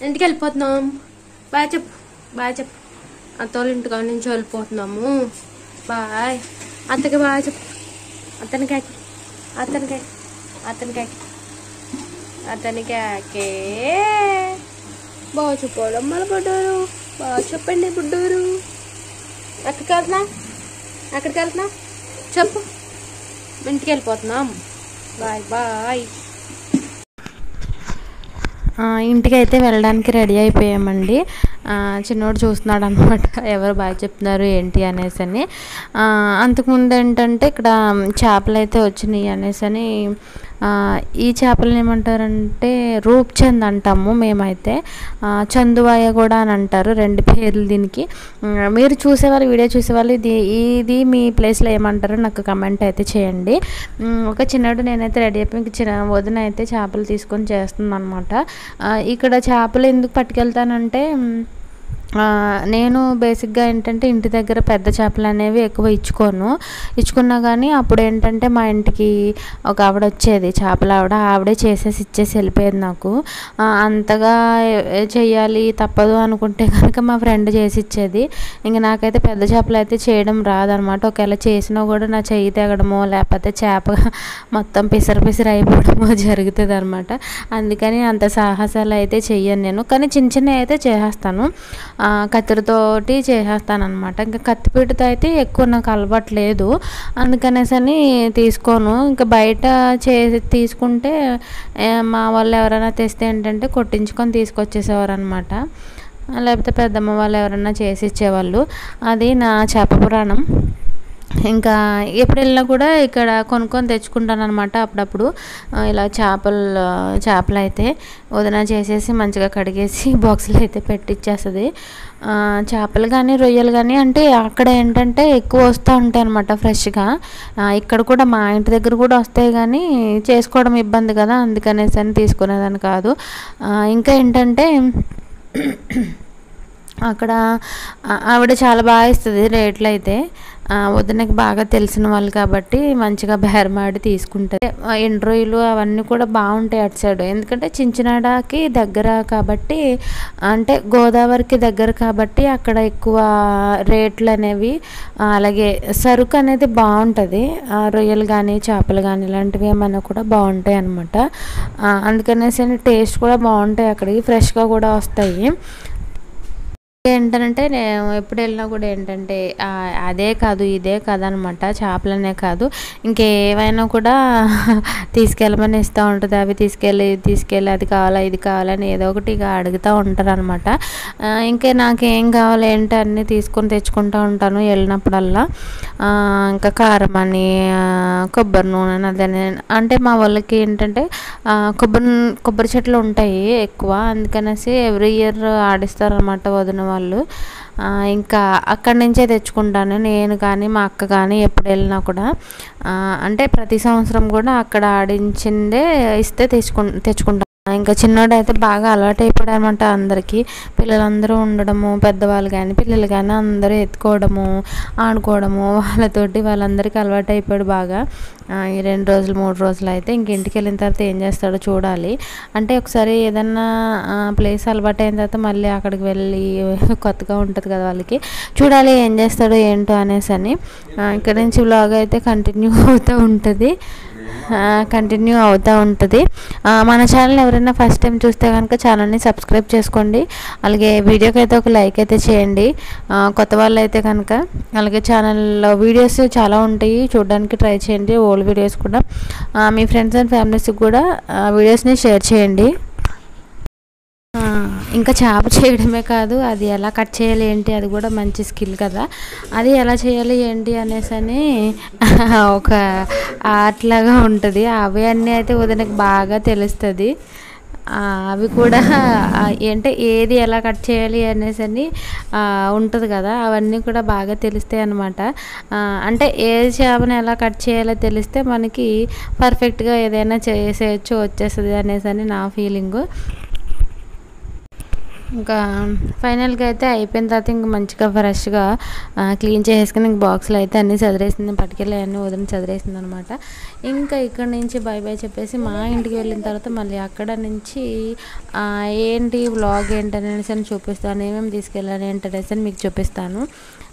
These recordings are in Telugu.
ఇంటికి వెళ్ళిపోతున్నాం. బాయ్ చెప్పు, బాయ్ చెప్పు. అత్తోళ్ళ ఇంటికాడ నుంచి వెళ్ళిపోతున్నాము. బాయ్. అత్తకి బాయ్ చెప్పు. అతనికి అతనికి అతనికి అతనికి బాగా చెప్పడం మళ్ళీ పడ్డారు. బాగా చెప్పండి బుడ్డోరు. ఎక్కడికి వెళ్తున్నా, ఎక్కడికి వెళ్తున్నా చెప్పు. ఇంటికి వెళ్ళిపోతున్నాం. Bye bye. ఇంటికి అయితే వెళ్ళడానికి రెడీ అయిపోయామండి. చిన్నోడు చూస్తున్నాడు అనమాట, ఎవరు బాగా చెప్తున్నారు ఏంటి అనేసి అని. అంతకుముందు ఏంటంటే ఇక్కడ చేపలు అయితే వచ్చినాయి అనేసి అని. ఈ చేపలను ఏమంటారంటే రూప్చంద్ అంటాము మేమైతే, చందువాయ కూడా అని అంటారు, రెండు పేర్లు దీనికి. మీరు చూసేవాళ్ళు, వీడియో చూసేవాళ్ళు ఇది మీ ప్లేస్లో ఏమంటారో నాకు కమెంట్ అయితే చేయండి. ఒక చిన్నడు నేనైతే రెడీ అయిపోయి చిన్న వదిన అయితే చేపలు తీసుకొని చేస్తుంది అనమాట. ఇక్కడ చేపలు ఎందుకు పట్టుకెళ్తానంటే నేను బేసిక్గా ఏంటంటే ఇంటి దగ్గర పెద్ద చేపలు అనేవి ఎక్కువ ఇచ్చుకున్నా కానీ అప్పుడు ఏంటంటే మా ఇంటికి ఒక ఆవిడ వచ్చేది, చేపల ఆవిడే చేసేసి ఇచ్చేసి వెళ్ళిపోయేది నాకు. అంతగా చెయ్యాలి తప్పదు అనుకుంటే కనుక మా ఫ్రెండ్ చేసి ఇచ్చేది. ఇంక నాకైతే పెద్ద చేపలు అయితే చేయడం రాదనమాట. ఒకవేళ చేసినా కూడా నా చెయ్యి తెగడమో లేకపోతే చేప మొత్తం పిసరు అయిపోవడమో జరుగుతుంది అనమాట. అందుకని అంత సాహసాలు అయితే చెయ్యను నేను, కానీ చిన్న అయితే చేసేస్తాను. కత్తిరితోటి చేసేస్తాను అనమాట. ఇంకా కత్తిపీటతో అయితే ఎక్కువ నాకు అలవాటు లేదు, అందుకనేసి అని తీసుకోను. ఇంకా బయట తీసుకుంటే మా వాళ్ళు ఎవరైనా తెస్తే ఏంటంటే కొట్టించుకొని తీసుకొచ్చేసేవారు అనమాట, లేకపోతే పెద్దమ్మ వాళ్ళు ఎవరైనా చేసి ఇచ్చేవాళ్ళు. అది నా చేప పురాణం. ఇంకా ఎప్పుడు వెళ్ళినా కూడా ఇక్కడ కొనుక్కొని తెచ్చుకుంటాను అనమాట అప్పుడప్పుడు. ఇలా చేపలు అయితే వదిన చేసేసి మంచిగా కడిగేసి బాక్సులు అయితే పెట్టిచ్చేస్తుంది. చేపలు కానీ రొయ్యలు కానీ అంటే అక్కడ ఏంటంటే ఎక్కువ వస్తూ ఉంటాయి అనమాట ఫ్రెష్గా. ఇక్కడ కూడా మా ఇంటి దగ్గర కూడా వస్తాయి కానీ చేసుకోవడం ఇబ్బంది కదా, అందుకనేసి అని తీసుకునేదాన్ని కాదు. ఇంకా ఏంటంటే అక్కడ ఆవిడ చాలా బాగా ఇస్తుంది రేట్లు అయితే. వదినకి బాగా తెలిసిన వాళ్ళు కాబట్టి మంచిగా బేరమాడి తీసుకుంటారు. ఎండు రొయ్యలు అవన్నీ కూడా బాగుంటాయి అటు సైడ్, ఎందుకంటే చించినాడకి దగ్గర కాబట్టి, అంటే గోదావరికి దగ్గర కాబట్టి అక్కడ ఎక్కువ రేట్లు అనేవి, అలాగే సరుకు అనేది బాగుంటుంది. రొయ్యలు కానీ చేపలు కానీ ఇలాంటివి ఏమైనా కూడా బాగుంటాయి అన్నమాట. అందుకనేసి టేస్ట్ కూడా బాగుంటాయి, అక్కడికి ఫ్రెష్గా కూడా వస్తాయి. ఏంటంటే నేను ఎప్పుడు వెళ్ళినా కూడా ఏంటంటే అదే కాదు ఇదే కాదు అనమాట, చేపలనే కాదు ఇంకేమైనా కూడా తీసుకెళ్ళమని ఇస్తూ ఉంటుంది. అవి తీసుకెళ్ళి అది కావాలా ఇది కావాలని ఏదో ఒకటి ఇక అడుగుతూ ఉంటారు అనమాట. ఇంకా నాకేం కావాలి ఏంటి అన్నీ తీసుకొని తెచ్చుకుంటూ ఉంటాను వెళ్ళినప్పుడల్లా. ఇంకా కారం అని, కొబ్బరి నూనె అదని, అంటే మా వాళ్ళకి ఏంటంటే కొబ్బరి చెట్లు ఉంటాయి ఎక్కువ, అందుకనేసి ఎవ్రీ ఇయర్ ఆడిస్తారనమాట వదిన వాళ్ళు. ఇంకా అక్కడి నుంచే తెచ్చుకుంటాను నేను కానీ మా అక్క కానీ ఎప్పుడు వెళ్ళినా కూడా. అంటే ప్రతి సంవత్సరం కూడా అక్కడ ఆడించిందే ఇస్తే తెచ్చుకుంటాను. ఇంకా చిన్నోడు అయితే బాగా అలవాటు అయిపోయాడు అనమాట. అందరికీ పిల్లలందరూ ఉండడము, పెద్దవాళ్ళు కానీ పిల్లలు కానీ అందరూ ఎత్తుకోవడము, ఆడుకోవడము వాళ్ళందరికీ అలవాటు అయిపోయాడు బాగా. ఈ 2 రోజులు 3 రోజులు అయితే ఇంక ఇంటికి వెళ్ళిన తర్వాత ఏం చేస్తాడో చూడాలి. అంటే ఒకసారి ఏదన్నా ప్లేస్ అలవాటు అయిన తర్వాత మళ్ళీ అక్కడికి వెళ్ళి కొత్తగా ఉంటుంది కదా వాళ్ళకి, చూడాలి ఏం చేస్తాడో ఏంటో అనేసి అని. ఇక్కడ నుంచి వ్లాగ్ అయితే కంటిన్యూ అవుతూ ఉంటుంది. మన ఛానల్ ఎవరైనా ఫస్ట్ టైం చూస్తే కనుక ఛానల్ని సబ్స్క్రైబ్ చేసుకోండి, అలాగే వీడియోకి అయితే ఒక లైక్ అయితే చేయండి కొత్త వాళ్ళు అయితే కనుక. అలాగే ఛానల్లో వీడియోస్ చాలా ఉంటాయి, చూడడానికి ట్రై చేయండి, ఓల్డ్ వీడియోస్ కూడా. మీ ఫ్రెండ్స్ అండ్ ఫ్యామిలీస్కి కూడా వీడియోస్ని షేర్ చేయండి. ఇంకా చేప చేయడమే కాదు, అది ఎలా కట్ చేయాలి ఏంటి అది కూడా మంచి స్కిల్ కదా, అది ఎలా చేయాలి ఏంటి అనేసి అని ఒక ఆర్ట్ లాగా ఉంటుంది. అవి అన్నీ అయితే వదినకి బాగా తెలుస్తుంది. అవి కూడా అంటే ఏది ఎలా కట్ చేయాలి అనేసి అని ఉంటుంది కదా, అవన్నీ కూడా బాగా తెలుస్తాయి అన్నమాట. అంటే ఏ చేపను ఎలా కట్ చేయాలో తెలిస్తే మనకి పర్ఫెక్ట్గా ఏదైనా చేసేయచ్చు, వచ్చేస్తుంది అనేసి అని నా ఫీలింగు. ఇంకా ఫైనల్గా అయితే అయిపోయిన తర్వాత ఇంక మంచిగా ఫ్రెష్గా క్లీన్ చేసేసుకుని ఇంక బాక్స్లో అయితే అన్నీ చదివేసింది, పట్టుకెళ్ళి అన్నీ వదిలి చదివేసింది అనమాట. ఇంకా ఇక్కడ నుంచి బై బై చెప్పేసి మా ఇంటికి వెళ్ళిన తర్వాత మళ్ళీ అక్కడ నుంచి ఏంటి వ్లాగ్ ఏంటనేసి అని చూపిస్తాను, ఏమేమి తీసుకెళ్ళాను ఏంటనేసి అని మీకు చూపిస్తాను.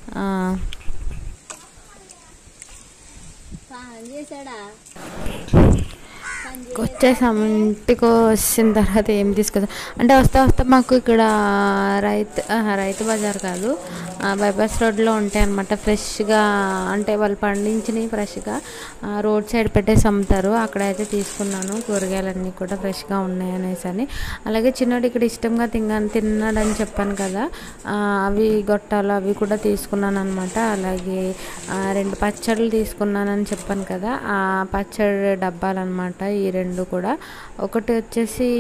వచ్చేసాము. ఇంటికి వచ్చిన తర్వాత ఏం తీసుకొచ్చాం అంటే వస్తా మాకు ఇక్కడ రైతు బజార్ కాదు, బైపాస్ రోడ్లో ఉంటాయి అన్నమాట. ఫ్రెష్గా అంటే వాళ్ళు పండించినవి ఫ్రెష్గా రోడ్ సైడ్ పెట్టేసి అమ్ముతారు. అక్కడైతే తీసుకున్నాను. కూరగాయలన్నీ కూడా ఫ్రెష్గా ఉన్నాయి అనేసి అని. అలాగే చిన్నోడు ఇక్కడ ఇష్టంగా తిన్నాడని చెప్పాను కదా, అవి గొట్టాలు అవి కూడా తీసుకున్నాను అనమాట. అలాగే 2 పచ్చళ్ళు తీసుకున్నానని చెప్పాను కదా, ఆ పచ్చడి డబ్బాలు అనమాట ఈ 2 కూడా. ఒకటి వచ్చేసి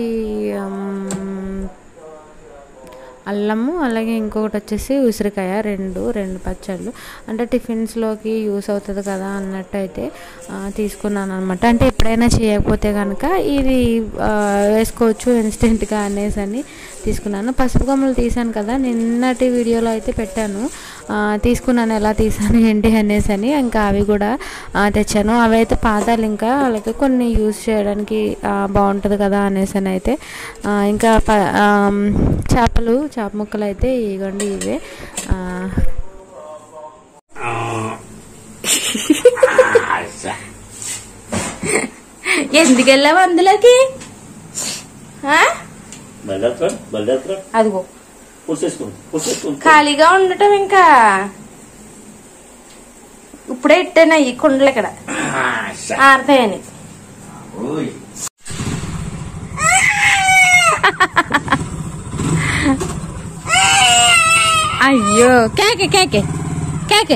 అల్లము, అలాగే ఇంకొకటి వచ్చేసి ఉసిరికాయ. 2 పచ్చళ్ళు అంటే టిఫిన్స్లోకి యూస్ అవుతుంది కదా అన్నట్టు అయితే తీసుకున్నాను అనమాట. అంటే ఎప్పుడైనా చేయకపోతే కనుక ఇది వేసుకోవచ్చు ఇన్స్టెంట్గా అనేసి అని తీసుకున్నాను. పసుపు కొమ్మలు తీసాను కదా, నిన్నటి వీడియోలో అయితే పెట్టాను, తీసుకున్నాను ఎలా తీసాను ఏంటి అనేసి అని. ఇంకా అవి కూడా తెచ్చాను. అవి అయితే పాదాలు, ఇంకా అలాగే కొన్ని యూస్ చేయడానికి బాగుంటుంది కదా అనేసి అని అయితే. ఇంకా చేప ముక్కలు అయితే ఇవ్వండి, ఇవే. ఎందుకు వెళ్ళావు అందులోకి? అదిగో ఖాళీగా ఉండటం, ఇంకా ఇప్పుడే ఇట్టాను ఈ కుండలు ఇక్కడ ఆడతాయని. అయ్యో కేకే కేకే కేకే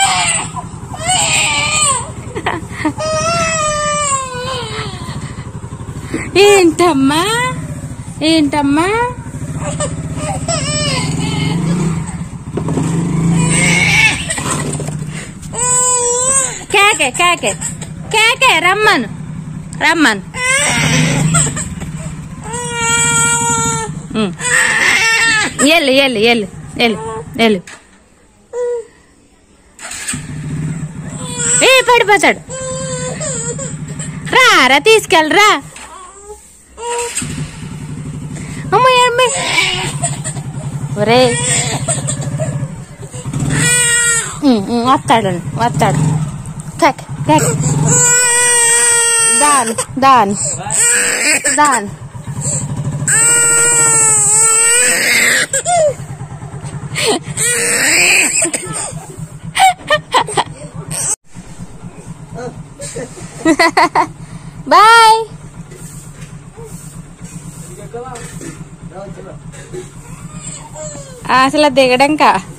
ఏంటమ్మా ఏంటమ్మా కేకే కేకే కేకే రమ్మను రమ్మను. ఎల్లు ఎల్లు ఎల్లు ఎల్లు ఎల్లు. ఏ పడిపోతాడు, రా తీసుకెళ్ళరా. అమ్మాయి ఒరే వస్తాడు వస్తాడు. కేక్ కేక్ దాన్ దాన్ దాన్. బాయ్. అసలు దిగడంకా